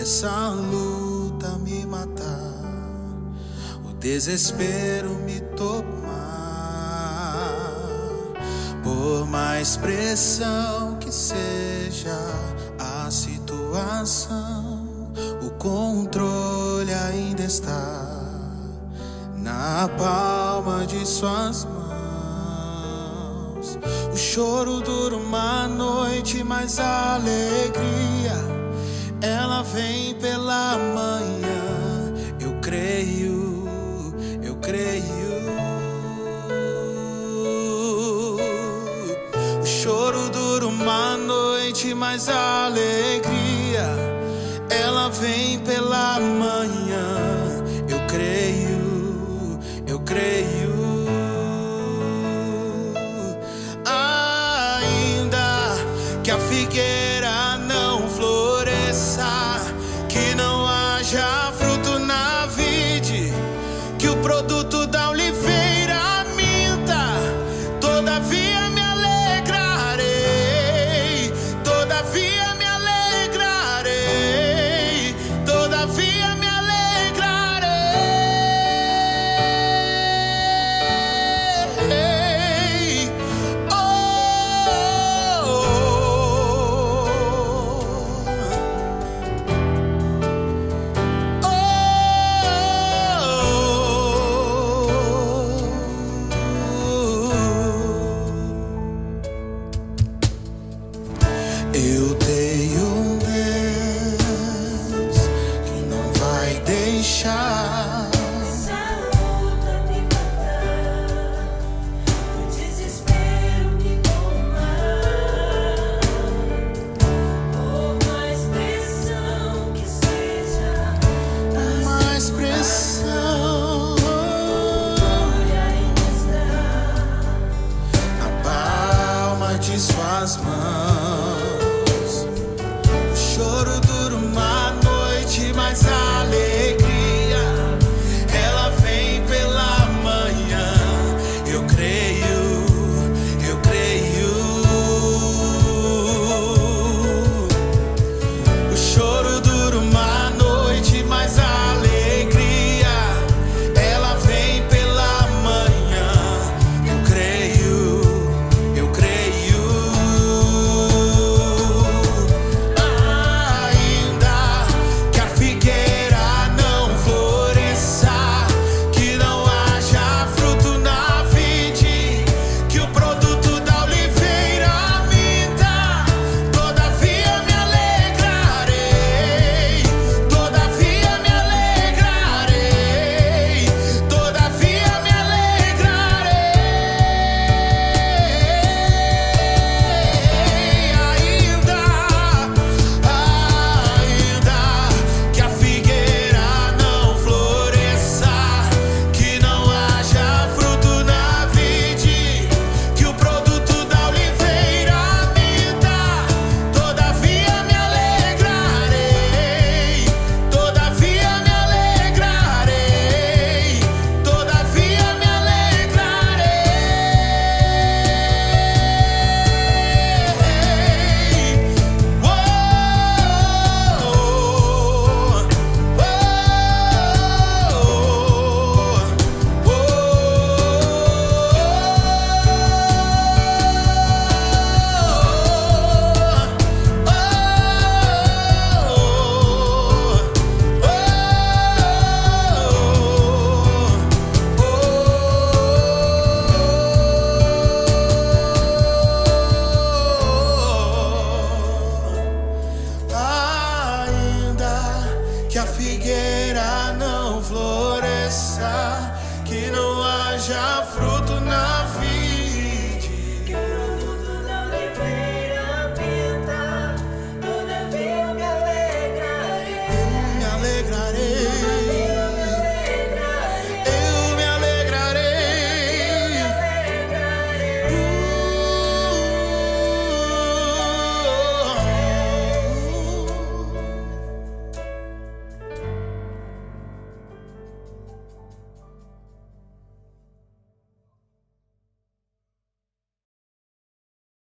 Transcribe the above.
essa luta me matar, o desespero me tomar, por mais pressão que seja a situação, o controle ainda está na palma de suas mãos. O choro dura uma noite, mas a alegria, ela vem pela manhã. Eu creio, eu creio. O choro dura uma noite, mas a alegria, ela vem pela manhã. Eu creio, eu creio. Ainda que a figueira não floresça, que não haja fruto na vide, que o produto da oliveira minta, todavia me alegrarei, todavia me alegrarei, todavia me alegrarei. Eu tenho um Deus que não vai deixar essa luta me matar, o desespero me tomar, por mais pressão que seja, mais pressão, olha ainda está na palma de suas mãos. O choro